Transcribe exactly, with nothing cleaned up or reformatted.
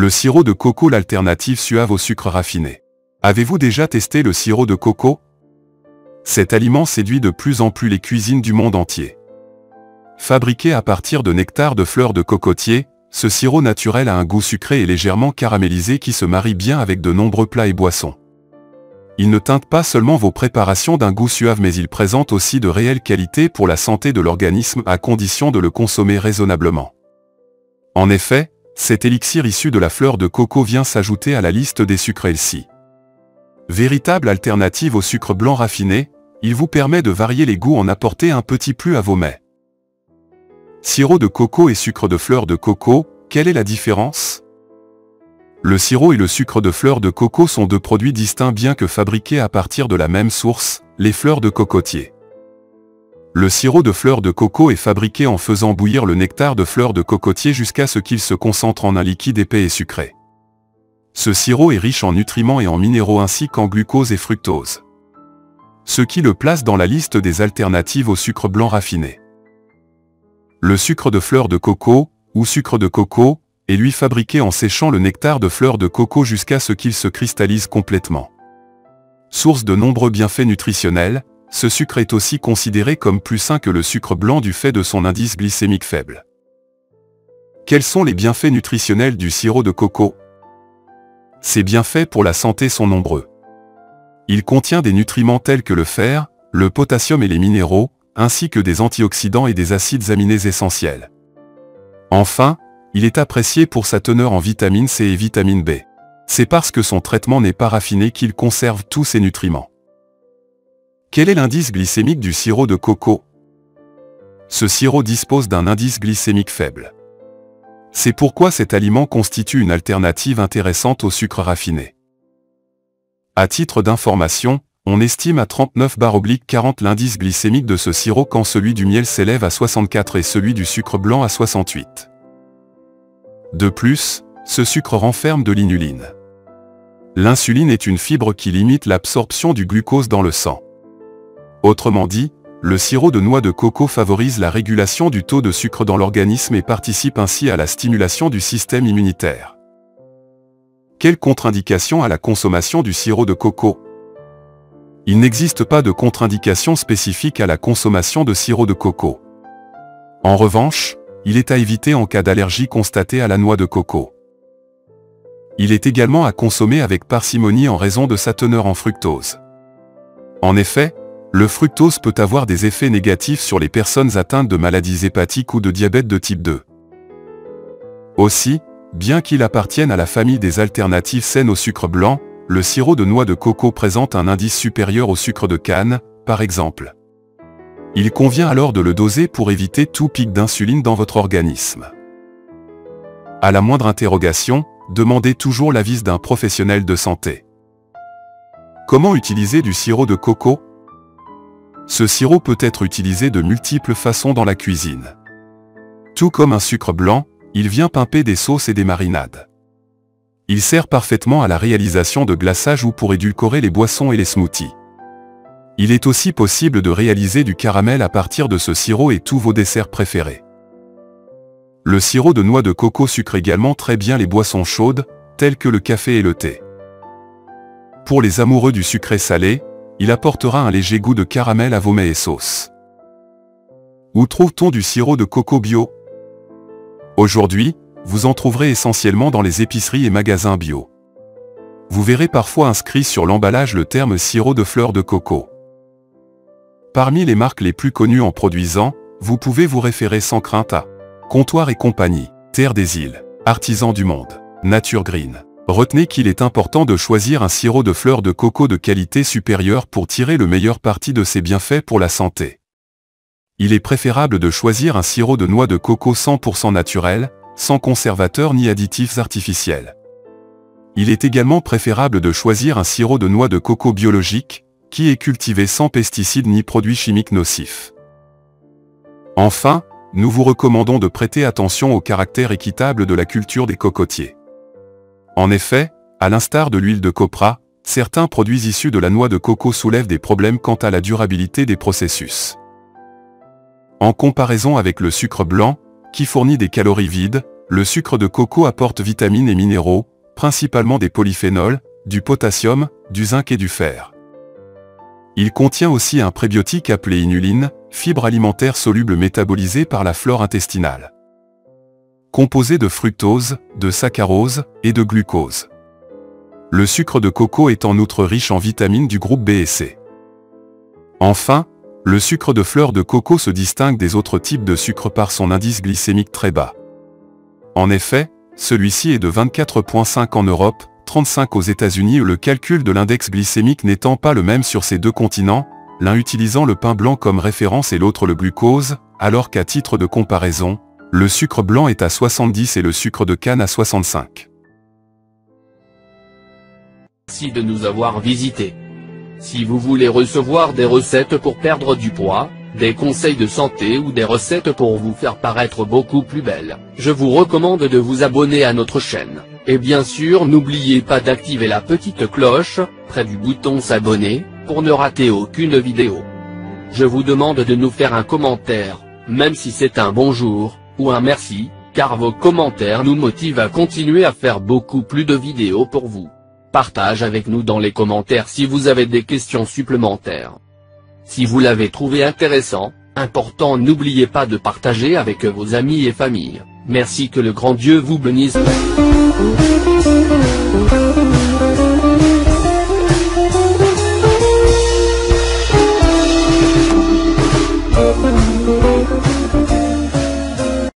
Le sirop de coco, l'alternative suave au sucre raffiné. Avez-vous déjà testé le sirop de coco? Cet aliment séduit de plus en plus les cuisines du monde entier. Fabriqué à partir de nectar de fleurs de cocotier, ce sirop naturel a un goût sucré et légèrement caramélisé qui se marie bien avec de nombreux plats et boissons. Il ne teinte pas seulement vos préparations d'un goût suave, mais il présente aussi de réelles qualités pour la santé de l'organisme à condition de le consommer raisonnablement. En effet, cet élixir issu de la fleur de coco vient s'ajouter à la liste des sucres healthy. Véritable alternative au sucre blanc raffiné, il vous permet de varier les goûts, en apporter un petit plus à vos mets. Sirop de coco et sucre de fleur de coco, quelle est la différence? Le sirop et le sucre de fleur de coco sont deux produits distincts bien que fabriqués à partir de la même source, les fleurs de cocotier. Le sirop de fleur de coco est fabriqué en faisant bouillir le nectar de fleurs de cocotier jusqu'à ce qu'il se concentre en un liquide épais et sucré. Ce sirop est riche en nutriments et en minéraux ainsi qu'en glucose et fructose, ce qui le place dans la liste des alternatives au sucre blanc raffiné. Le sucre de fleur de coco, ou sucre de coco, est lui fabriqué en séchant le nectar de fleurs de coco jusqu'à ce qu'il se cristallise complètement. Source de nombreux bienfaits nutritionnels, ce sucre est aussi considéré comme plus sain que le sucre blanc du fait de son indice glycémique faible. Quels sont les bienfaits nutritionnels du sirop de coco? Ces bienfaits pour la santé sont nombreux. Il contient des nutriments tels que le fer, le potassium et les minéraux, ainsi que des antioxydants et des acides aminés essentiels. Enfin, il est apprécié pour sa teneur en vitamine C et vitamine B. C'est parce que son traitement n'est pas raffiné qu'il conserve tous ces nutriments. Quel est l'indice glycémique du sirop de coco? Ce sirop dispose d'un indice glycémique faible. C'est pourquoi cet aliment constitue une alternative intéressante au sucre raffiné. À titre d'information, on estime à trente-neuf quarante l'indice glycémique de ce sirop quand celui du miel s'élève à soixante-quatre et celui du sucre blanc à soixante-huit. De plus, ce sucre renferme de l'inuline. L'insuline est une fibre qui limite l'absorption du glucose dans le sang. Autrement dit, le sirop de noix de coco favorise la régulation du taux de sucre dans l'organisme et participe ainsi à la stimulation du système immunitaire. Quelle contre-indication à la consommation du sirop de coco? Il n'existe pas de contre-indication spécifique à la consommation de sirop de coco. En revanche, il est à éviter en cas d'allergie constatée à la noix de coco. Il est également à consommer avec parcimonie en raison de sa teneur en fructose. En effet, le fructose peut avoir des effets négatifs sur les personnes atteintes de maladies hépatiques ou de diabète de type deux. Aussi, bien qu'il appartienne à la famille des alternatives saines au sucre blanc, le sirop de noix de coco présente un indice supérieur au sucre de canne, par exemple. Il convient alors de le doser pour éviter tout pic d'insuline dans votre organisme. À la moindre interrogation, demandez toujours l'avis d'un professionnel de santé. Comment utiliser du sirop de coco? Ce sirop peut être utilisé de multiples façons dans la cuisine. Tout comme un sucre blanc, il vient pimper des sauces et des marinades. Il sert parfaitement à la réalisation de glaçages ou pour édulcorer les boissons et les smoothies. Il est aussi possible de réaliser du caramel à partir de ce sirop et tous vos desserts préférés. Le sirop de noix de coco sucre également très bien les boissons chaudes, telles que le café et le thé. Pour les amoureux du sucré salé, il apportera un léger goût de caramel à vos mets et sauces. Où trouve-t-on du sirop de coco bio? Aujourd'hui, vous en trouverez essentiellement dans les épiceries et magasins bio. Vous verrez parfois inscrit sur l'emballage le terme sirop de fleurs de coco. Parmi les marques les plus connues en produisant, vous pouvez vous référer sans crainte à Comptoir et compagnie, Terre des Îles, Artisans du Monde, Nature Green. Retenez qu'il est important de choisir un sirop de fleurs de coco de qualité supérieure pour tirer le meilleur parti de ses bienfaits pour la santé. Il est préférable de choisir un sirop de noix de coco cent pour cent naturel, sans conservateurs ni additifs artificiels. Il est également préférable de choisir un sirop de noix de coco biologique, qui est cultivé sans pesticides ni produits chimiques nocifs. Enfin, nous vous recommandons de prêter attention au caractère équitable de la culture des cocotiers. En effet, à l'instar de l'huile de copra, certains produits issus de la noix de coco soulèvent des problèmes quant à la durabilité des processus. En comparaison avec le sucre blanc, qui fournit des calories vides, le sucre de coco apporte vitamines et minéraux, principalement des polyphénols, du potassium, du zinc et du fer. Il contient aussi un prébiotique appelé inuline, fibre alimentaire soluble métabolisée par la flore intestinale. Composé de fructose, de saccharose et de glucose. Le sucre de coco est en outre riche en vitamines du groupe B et C. Enfin, le sucre de fleur de coco se distingue des autres types de sucre par son indice glycémique très bas. En effet, celui-ci est de vingt-quatre virgule cinq en Europe, trente-cinq aux États-Unis, le calcul de l'index glycémique n'étant pas le même sur ces deux continents, l'un utilisant le pain blanc comme référence et l'autre le glucose, alors qu'à titre de comparaison, le sucre blanc est à soixante-dix et le sucre de canne à soixante-cinq. Merci de nous avoir visités. Si vous voulez recevoir des recettes pour perdre du poids, des conseils de santé ou des recettes pour vous faire paraître beaucoup plus belle, je vous recommande de vous abonner à notre chaîne. Et bien sûr n'oubliez pas d'activer la petite cloche, près du bouton s'abonner, pour ne rater aucune vidéo. Je vous demande de nous faire un commentaire, même si c'est un bonjour, ou un merci, car vos commentaires nous motivent à continuer à faire beaucoup plus de vidéos pour vous. Partage avec nous dans les commentaires si vous avez des questions supplémentaires. Si vous l'avez trouvé intéressant, important, n'oubliez pas de partager avec vos amis et familles. Merci, que le grand Dieu vous bénisse.